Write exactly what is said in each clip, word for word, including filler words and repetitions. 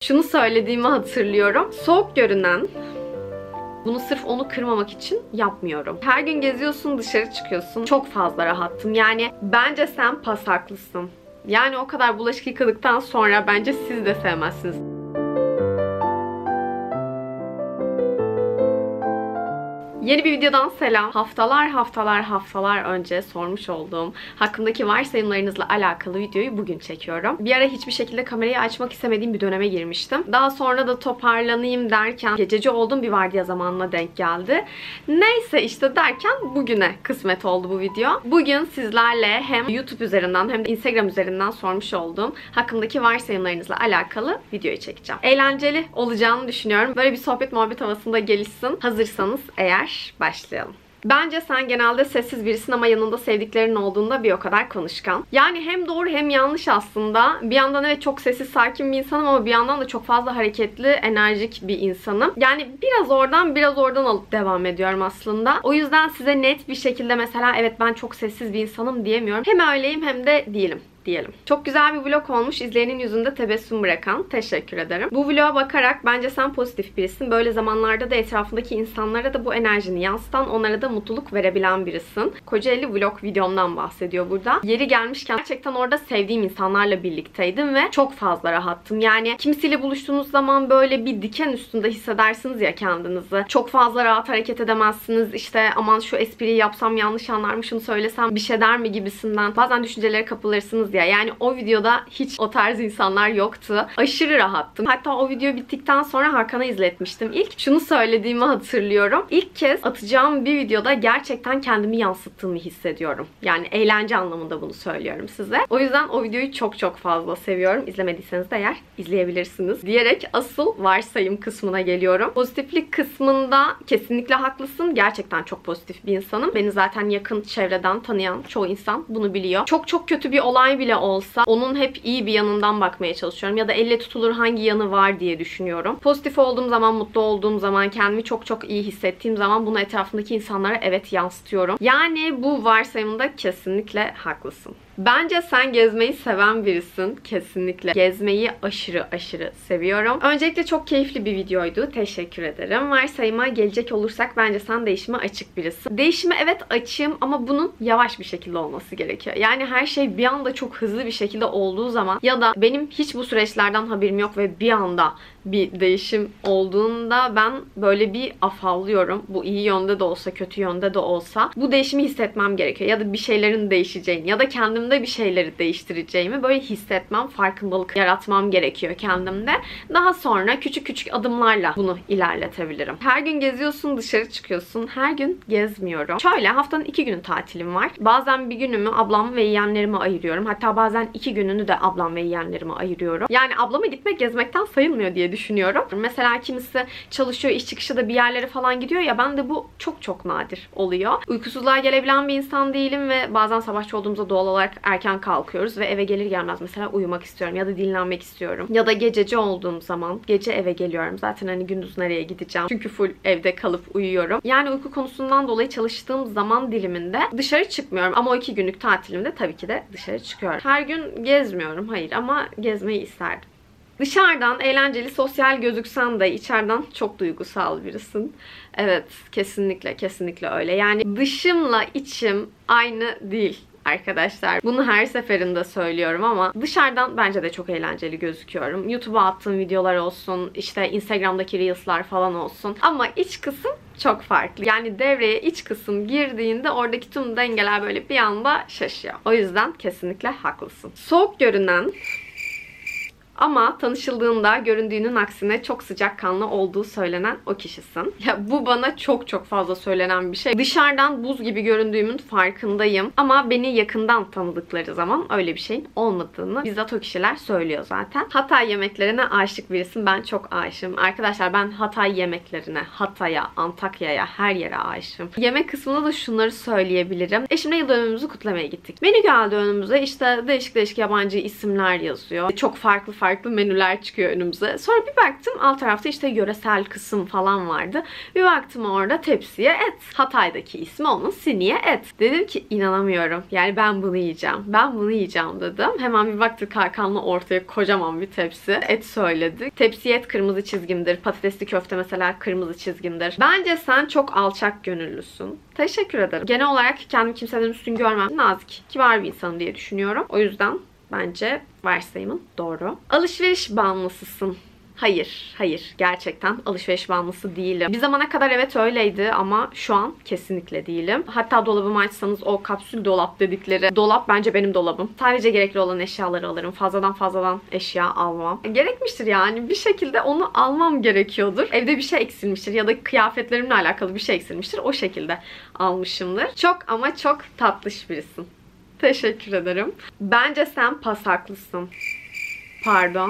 Şunu söylediğimi hatırlıyorum. Soğuk görünen, bunu sırf onu kırmamak için yapmıyorum. Her gün geziyorsun, dışarı çıkıyorsun. Çok fazla rahattım. Yani bence sen pasaklısın. Yani o kadar bulaşık yıkadıktan sonra bence siz de sevmezsiniz. Yeni bir videodan selam. Haftalar haftalar haftalar önce sormuş olduğum hakkındaki varsayımlarınızla alakalı videoyu bugün çekiyorum. Bir ara hiçbir şekilde kamerayı açmak istemediğim bir döneme girmiştim. Daha sonra da toparlanayım derken gececi olduğum bir vardiya zamanına denk geldi. Neyse işte derken bugüne kısmet oldu bu video. Bugün sizlerle hem YouTube üzerinden hem de Instagram üzerinden sormuş olduğum hakkındaki varsayımlarınızla alakalı videoyu çekeceğim. Eğlenceli olacağını düşünüyorum. Böyle bir sohbet muhabbet havasında gelişsin. Hazırsanız eğer başlayalım. Bence sen genelde sessiz birisin ama yanında sevdiklerin olduğunda bir o kadar konuşkan. Yani hem doğru hem yanlış aslında. Bir yandan evet çok sessiz, sakin bir insanım ama bir yandan da çok fazla hareketli, enerjik bir insanım. Yani biraz oradan biraz oradan alıp devam ediyorum aslında. O yüzden size net bir şekilde mesela evet ben çok sessiz bir insanım diyemiyorum. Hem öyleyim hem de değilim diyelim. Çok güzel bir vlog olmuş. İzleyenin yüzünde tebessüm bırakan. Teşekkür ederim. Bu vloga bakarak bence sen pozitif birisin. Böyle zamanlarda da etrafındaki insanlara da bu enerjini yansıtan, onlara da mutluluk verebilen birisin. Kocaeli vlog videomdan bahsediyor burada. Yeri gelmişken gerçekten orada sevdiğim insanlarla birlikteydim ve çok fazla rahattım. Yani kimisiyle buluştuğunuz zaman böyle bir diken üstünde hissedersiniz ya kendinizi. Çok fazla rahat hareket edemezsiniz. İşte aman şu espriyi yapsam yanlış anlar mı, şunu söylesem bir şey der mi gibisinden. Bazen düşüncelere kapılırsınız ya. Yani o videoda hiç o tarz insanlar yoktu. Aşırı rahattım. Hatta o video bittikten sonra Hakan'a izletmiştim. İlk şunu söylediğimi hatırlıyorum. İlk kez atacağım bir videoda gerçekten kendimi yansıttığımı hissediyorum. Yani eğlence anlamında bunu söylüyorum size. O yüzden o videoyu çok çok fazla seviyorum. İzlemediyseniz de eğer izleyebilirsiniz. Diyerek asıl varsayım kısmına geliyorum. Pozitiflik kısmında kesinlikle haklısın. Gerçekten çok pozitif bir insanım. Beni zaten yakın çevreden tanıyan çoğu insan bunu biliyor. Çok çok kötü bir olay bile olsa onun hep iyi bir yanından bakmaya çalışıyorum. Ya da elle tutulur hangi yanı var diye düşünüyorum. Pozitif olduğum zaman, mutlu olduğum zaman, kendimi çok çok iyi hissettiğim zaman bunu etrafındaki insanlara evet yansıtıyorum. Yani bu varsayımında kesinlikle haklısın. Bence sen gezmeyi seven birisin. Kesinlikle. Gezmeyi aşırı aşırı seviyorum. Öncelikle çok keyifli bir videoydu. Teşekkür ederim. Varsayıma gelecek olursak bence sen değişime açık birisin. Değişime evet açığım ama bunun yavaş bir şekilde olması gerekiyor. Yani her şey bir anda çok hızlı bir şekilde olduğu zaman ya da benim hiç bu süreçlerden haberim yok ve bir anda bir değişim olduğunda ben böyle bir afallıyorum. Bu iyi yönde de olsa, kötü yönde de olsa bu değişimi hissetmem gerekiyor. Ya da bir şeylerin değişeceğini ya da kendimde bir şeyleri değiştireceğimi böyle hissetmem, farkındalık yaratmam gerekiyor kendimde. Daha sonra küçük küçük adımlarla bunu ilerletebilirim. Her gün geziyorsun, dışarı çıkıyorsun. Her gün gezmiyorum. Şöyle haftanın iki günü tatilim var. Bazen bir günümü ablam ve yeğenlerime ayırıyorum. Hatta bazen iki gününü de ablam ve yeğenlerime ayırıyorum. Yani ablama gitmek gezmekten sayılmıyor diye düşünüyorum. Mesela kimisi çalışıyor, iş çıkışı da bir yerlere falan gidiyor ya, ben de bu çok çok nadir oluyor. Uykusuzluğa gelebilen bir insan değilim ve bazen sabahçı olduğumuzda doğal olarak erken kalkıyoruz ve eve gelir gelmez mesela uyumak istiyorum ya da dinlenmek istiyorum. Ya da gececi olduğum zaman gece eve geliyorum. Zaten hani gündüz nereye gideceğim? Çünkü full evde kalıp uyuyorum. Yani uyku konusundan dolayı çalıştığım zaman diliminde dışarı çıkmıyorum. Ama o iki günlük tatilimde tabii ki de dışarı çıkıyorum. Her gün gezmiyorum, hayır, ama gezmeyi isterdim. Dışarıdan eğlenceli, sosyal gözüksen de içeriden çok duygusal birisin. Evet, kesinlikle kesinlikle öyle. Yani dışımla içim aynı değil arkadaşlar. Bunu her seferinde söylüyorum ama dışarıdan bence de çok eğlenceli gözüküyorum. YouTube'a attığım videolar olsun, işte Instagram'daki Reels'lar falan olsun. Ama iç kısım çok farklı. Yani devreye iç kısım girdiğinde oradaki tüm dengeler böyle bir anda şaşıyor. O yüzden kesinlikle haklısın. Soğuk görünen ama tanışıldığında göründüğünün aksine çok sıcakkanlı olduğu söylenen o kişisin. Ya bu bana çok çok fazla söylenen bir şey. Dışarıdan buz gibi göründüğümün farkındayım. Ama beni yakından tanıdıkları zaman öyle bir şeyin olmadığını bizzat o kişiler söylüyor zaten. Hatay yemeklerine aşık birisin. Ben çok aşığım. Arkadaşlar ben Hatay yemeklerine, Hatay'a, Antakya'ya, her yere aşığım. Yemek kısmında da şunları söyleyebilirim. Eşimle yıl dönümümüzü kutlamaya gittik. Menü geldi önümüze. İşte değişik değişik yabancı isimler yazıyor. Çok farklı farklı farklı menüler çıkıyor önümüze. Sonra bir baktım alt tarafta işte yöresel kısım falan vardı. Bir baktım orada tepsiye et. Hatay'daki ismi onun Siniye et. Dedim ki inanamıyorum. Yani ben bunu yiyeceğim. Ben bunu yiyeceğim dedim. Hemen bir baktık Hakan'la ortaya kocaman bir tepsi et söyledi. Tepsi et kırmızı çizgimdir. Patatesli köfte mesela kırmızı çizgimdir. Bence sen çok alçak gönüllüsün. Teşekkür ederim. Genel olarak kendimi kimseden üstün görmem. Nazik, kibar bir insanım diye düşünüyorum. O yüzden bence varsayımın doğru. Alışveriş bağımlısısın. Hayır, hayır. Gerçekten alışveriş bağımlısı değilim. Bir zamana kadar evet öyleydi ama şu an kesinlikle değilim. Hatta dolabımı açsanız o kapsül dolap dedikleri dolap bence benim dolabım. Sadece gerekli olan eşyaları alırım. Fazladan fazladan eşya almam. Gerekmiştir yani. Bir şekilde onu almam gerekiyordur. Evde bir şey eksilmiştir ya da kıyafetlerimle alakalı bir şey eksilmiştir. O şekilde almışımdır. Çok ama çok tatlış birisin. Teşekkür ederim. Bence sen pasaklısın. Pardon.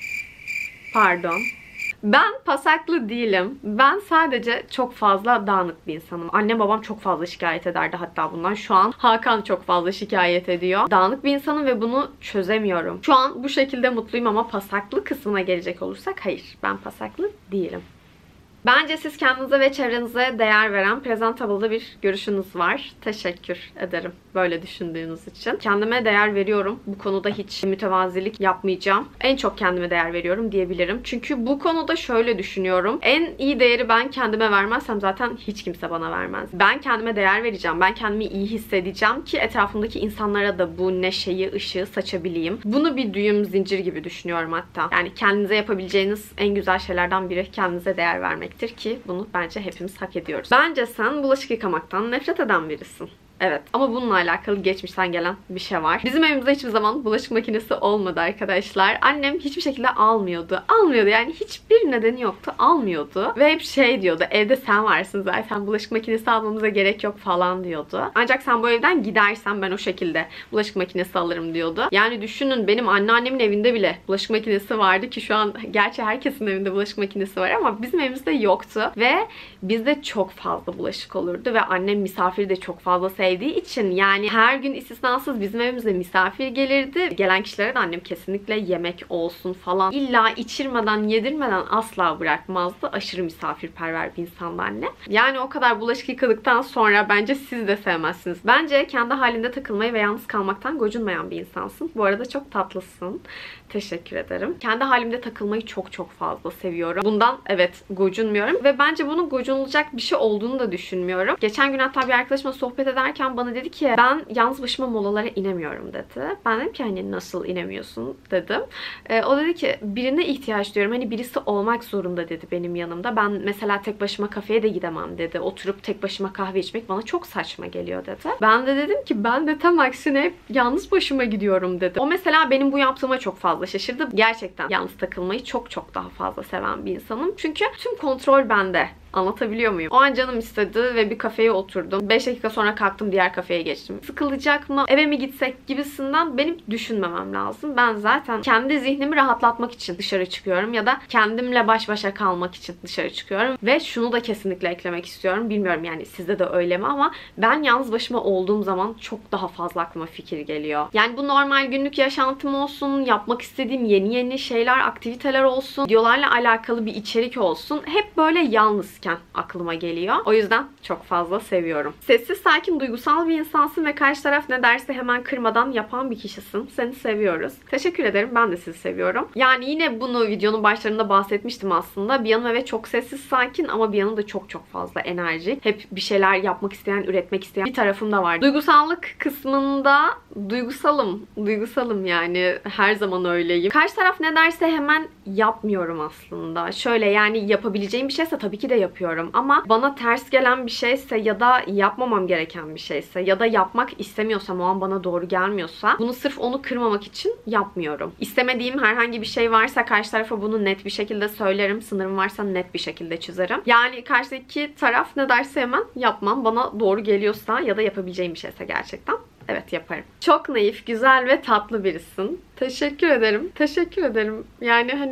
Pardon. Ben pasaklı değilim. Ben sadece çok fazla dağınık bir insanım. Annem babam çok fazla şikayet ederdi hatta bundan. Şu an Hakan çok fazla şikayet ediyor. Dağınık bir insanım ve bunu çözemiyorum. Şu an bu şekilde mutluyum ama pasaklı kısmına gelecek olursak hayır. Ben pasaklı değilim. Bence siz kendinize ve çevrenize değer veren presentable'da bir görüşünüz var. Teşekkür ederim böyle düşündüğünüz için. Kendime değer veriyorum. Bu konuda hiç mütevazilik yapmayacağım. En çok kendime değer veriyorum diyebilirim. Çünkü bu konuda şöyle düşünüyorum. En iyi değeri ben kendime vermezsem zaten hiç kimse bana vermez. Ben kendime değer vereceğim. Ben kendimi iyi hissedeceğim ki etrafımdaki insanlara da bu neşeyi, ışığı saçabileyim. Bunu bir düğüm zincir gibi düşünüyorum hatta. Yani kendinize yapabileceğiniz en güzel şeylerden biri kendinize değer vermek. Ki bunu bence hepimiz hak ediyoruz. Bence sen bulaşık yıkamaktan nefret eden birisin. Evet. Ama bununla alakalı geçmişten gelen bir şey var. Bizim evimizde hiçbir zaman bulaşık makinesi olmadı arkadaşlar. Annem hiçbir şekilde almıyordu. Almıyordu yani hiçbir nedeni yoktu. Almıyordu. Ve hep şey diyordu. Evde sen varsın zaten bulaşık makinesi almamıza gerek yok falan diyordu. Ancak sen bu evden gidersen ben o şekilde bulaşık makinesi alırım diyordu. Yani düşünün benim anneannemin evinde bile bulaşık makinesi vardı ki şu an gerçi herkesin evinde bulaşık makinesi var ama bizim evimizde yoktu. Ve bizde çok fazla bulaşık olurdu ve annem misafiri de çok fazla sevdiği için yani her gün istisnasız bizim evimize misafir gelirdi. Gelen kişilere de annem kesinlikle yemek olsun falan illa içirmeden yedirmeden asla bırakmazdı. Aşırı misafirperver bir insandı anne. Yani o kadar bulaşık yıkadıktan sonra bence siz de sevmezsiniz. Bence kendi halinde takılmayı ve yalnız kalmaktan gocunmayan bir insansın. Bu arada çok tatlısın. Teşekkür ederim. Kendi halimde takılmayı çok çok fazla seviyorum. Bundan evet gocunmuyorum ve bence bunun gocunulacak bir şey olduğunu da düşünmüyorum. Geçen gün hatta bir arkadaşımla sohbet ederken bana dedi ki ben yalnız başıma molalara inemiyorum dedi. Ben dedim ki hani nasıl inemiyorsun dedim. Ee, o dedi ki birine ihtiyaç duyuyorum. Hani birisi olmak zorunda dedi benim yanımda. Ben mesela tek başıma kafeye de gidemem dedi. Oturup tek başıma kahve içmek bana çok saçma geliyor dedi. Ben de dedim ki ben de tam aksine hep yalnız başıma gidiyorum dedi. O mesela benim bu yaptığıma çok fazla şaşırdı. Gerçekten yalnız takılmayı çok çok daha fazla seven bir insanım. Çünkü tüm kontrol bende. Anlatabiliyor muyum? O an canım istedi ve bir kafeye oturdum. beş dakika sonra kalktım diğer kafeye geçtim. Sıkılacak mı? Eve mi gitsek gibisinden benim düşünmemem lazım. Ben zaten kendi zihnimi rahatlatmak için dışarı çıkıyorum ya da kendimle baş başa kalmak için dışarı çıkıyorum. Ve şunu da kesinlikle eklemek istiyorum. Bilmiyorum yani sizde de öyle mi ama ben yalnız başıma olduğum zaman çok daha fazla aklıma fikir geliyor. Yani bu normal günlük yaşantım olsun, yapmak istediğim yeni yeni şeyler, aktiviteler olsun, videolarla alakalı bir içerik olsun. Hep böyle yalnız aklıma geliyor. O yüzden çok fazla seviyorum. Sessiz, sakin, duygusal bir insansın ve karşı taraf ne derse hemen kırmadan yapan bir kişisin. Seni seviyoruz. Teşekkür ederim. Ben de sizi seviyorum. Yani yine bunu videonun başlarında bahsetmiştim aslında. Bir yanım evet çok sessiz, sakin ama bir yanım da çok çok fazla enerji. Hep bir şeyler yapmak isteyen, üretmek isteyen bir tarafım da var. Duygusallık kısmında duygusalım. Duygusalım yani. Her zaman öyleyim. Karşı taraf ne derse hemen yapmıyorum aslında. Şöyle yani yapabileceğim bir şeyse tabii ki de yapıyorum. Ama bana ters gelen bir şeyse ya da yapmamam gereken bir şeyse ya da yapmak istemiyorsam o an bana doğru gelmiyorsa bunu sırf onu kırmamak için yapmıyorum. İstemediğim herhangi bir şey varsa karşı tarafa bunu net bir şekilde söylerim. Sınırım varsa net bir şekilde çizerim. Yani karşıdaki taraf ne derse hemen yapmam. Bana doğru geliyorsa ya da yapabileceğim bir şeyse gerçekten evet yaparım. Çok naif, güzel ve tatlı birisin. Teşekkür ederim. Teşekkür ederim. Yani hani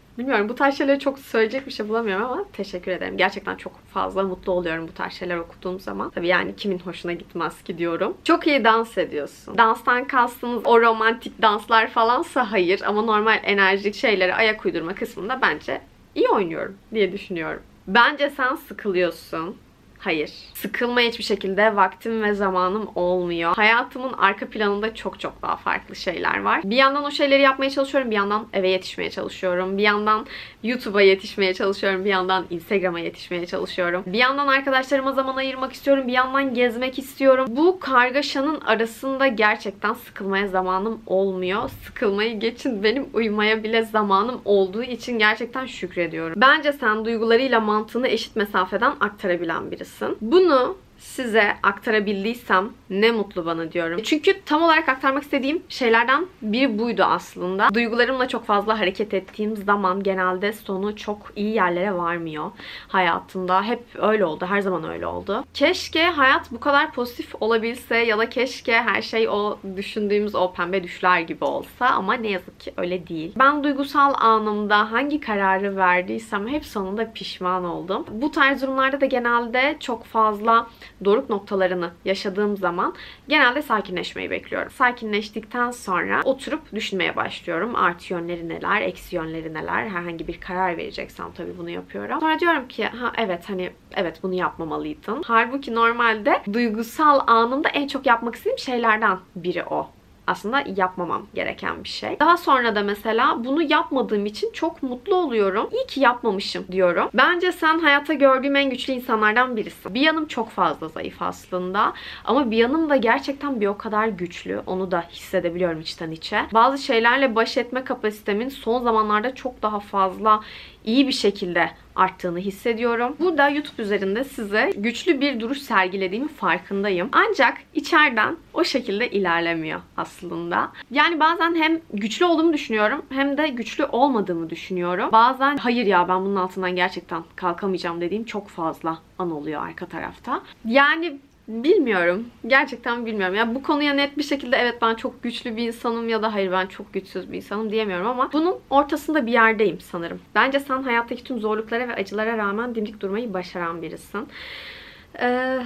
Bilmiyorum, bu tarz şeyleri çok söyleyecek bir şey bulamıyorum ama teşekkür ederim. Gerçekten çok fazla mutlu oluyorum bu tarz şeyler okuduğum zaman. Tabii yani kimin hoşuna gitmez ki diyorum. Çok iyi dans ediyorsun. Danstan kastınız o romantik danslar falansa hayır, ama normal enerjik şeylere ayak uydurma kısmında bence iyi oynuyorum diye düşünüyorum. Bence sen sıkılıyorsun. Hayır. Sıkılmaya hiçbir şekilde vaktim ve zamanım olmuyor. Hayatımın arka planında çok çok daha farklı şeyler var. Bir yandan o şeyleri yapmaya çalışıyorum. Bir yandan eve yetişmeye çalışıyorum. Bir yandan YouTube'a yetişmeye çalışıyorum. Bir yandan Instagram'a yetişmeye çalışıyorum. Bir yandan arkadaşlarıma zaman ayırmak istiyorum. Bir yandan gezmek istiyorum. Bu kargaşanın arasında gerçekten sıkılmaya zamanım olmuyor. Sıkılmayı geçin, benim uyumaya bile zamanım olduğu için gerçekten şükrediyorum. Bence sen duygularıyla mantığını eşit mesafeden aktarabilen birisin. Bunu size aktarabildiysem ne mutlu bana diyorum. Çünkü tam olarak aktarmak istediğim şeylerden biri buydu aslında. Duygularımla çok fazla hareket ettiğim zaman genelde sonu çok iyi yerlere varmıyor hayatımda. Hep öyle oldu. Her zaman öyle oldu. Keşke hayat bu kadar pozitif olabilse ya da keşke her şey o düşündüğümüz o pembe düşler gibi olsa, ama ne yazık ki öyle değil. Ben duygusal anımda hangi kararı verdiysem hep sonunda pişman oldum. Bu tarz durumlarda da genelde çok fazla doruk noktalarını yaşadığım zaman genelde sakinleşmeyi bekliyorum. Sakinleştikten sonra oturup düşünmeye başlıyorum. Artı yönleri neler, eksi yönleri neler. Herhangi bir karar vereceksem tabii bunu yapıyorum. Sonra diyorum ki ha evet hani evet bunu yapmamalıydın. Halbuki normalde duygusal anımda en çok yapmak istediğim şeylerden biri o. Aslında yapmamam gereken bir şey. Daha sonra da mesela bunu yapmadığım için çok mutlu oluyorum. İyi ki yapmamışım diyorum. Bence sen hayatta gördüğüm en güçlü insanlardan birisin. Bir yanım çok fazla zayıf aslında. Ama bir yanım da gerçekten bir o kadar güçlü. Onu da hissedebiliyorum içten içe. Bazı şeylerle baş etme kapasitemin son zamanlarda çok daha fazla iyi bir şekilde arttığını hissediyorum. Burada YouTube üzerinde size güçlü bir duruş sergilediğimi farkındayım. Ancak içeriden o şekilde ilerlemiyor aslında. Yani bazen hem güçlü olduğumu düşünüyorum hem de güçlü olmadığımı düşünüyorum. Bazen hayır ya ben bunun altından gerçekten kalkamayacağım dediğim çok fazla an oluyor arka tarafta. Yani bilmiyorum. Gerçekten bilmiyorum. Yani bu konuya net bir şekilde evet ben çok güçlü bir insanım ya da hayır ben çok güçsüz bir insanım diyemiyorum ama bunun ortasında bir yerdeyim sanırım. Bence sen hayattaki tüm zorluklara ve acılara rağmen dimdik durmayı başaran birisin. Eee...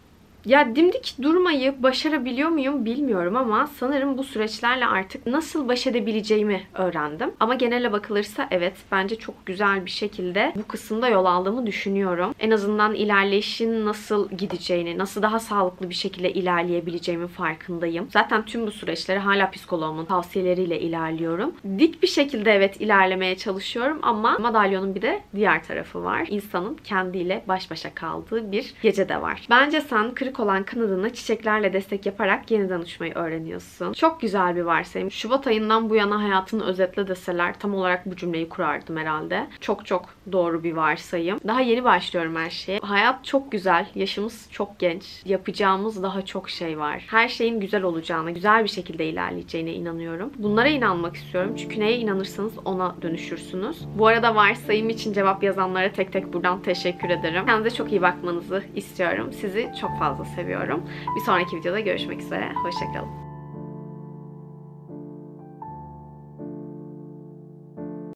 Ya dimdik durmayı başarabiliyor muyum bilmiyorum ama sanırım bu süreçlerle artık nasıl baş edebileceğimi öğrendim. Ama genele bakılırsa evet bence çok güzel bir şekilde bu kısımda yol aldığımı düşünüyorum. En azından ilerleyişin nasıl gideceğini, nasıl daha sağlıklı bir şekilde ilerleyebileceğimin farkındayım. Zaten tüm bu süreçleri hala psikoloğumun tavsiyeleriyle ilerliyorum. Dik bir şekilde evet ilerlemeye çalışıyorum ama madalyonun bir de diğer tarafı var. İnsanın kendiyle baş başa kaldığı bir gece de var. Bence sen kırık olan kanadına çiçeklerle destek yaparak yeniden uçmayı öğreniyorsun. Çok güzel bir varsayım. Şubat ayından bu yana hayatını özetle deseler tam olarak bu cümleyi kurardım herhalde. Çok çok doğru bir varsayım. Daha yeni başlıyorum her şeye. Hayat çok güzel. Yaşımız çok genç. Yapacağımız daha çok şey var. Her şeyin güzel olacağına, güzel bir şekilde ilerleyeceğine inanıyorum. Bunlara inanmak istiyorum. Çünkü neye inanırsanız ona dönüşürsünüz. Bu arada varsayım için cevap yazanlara tek tek buradan teşekkür ederim. Kendinize çok iyi bakmanızı istiyorum. Sizi çok fazla seviyorum. Bir sonraki videoda görüşmek üzere. Hoşça kalın.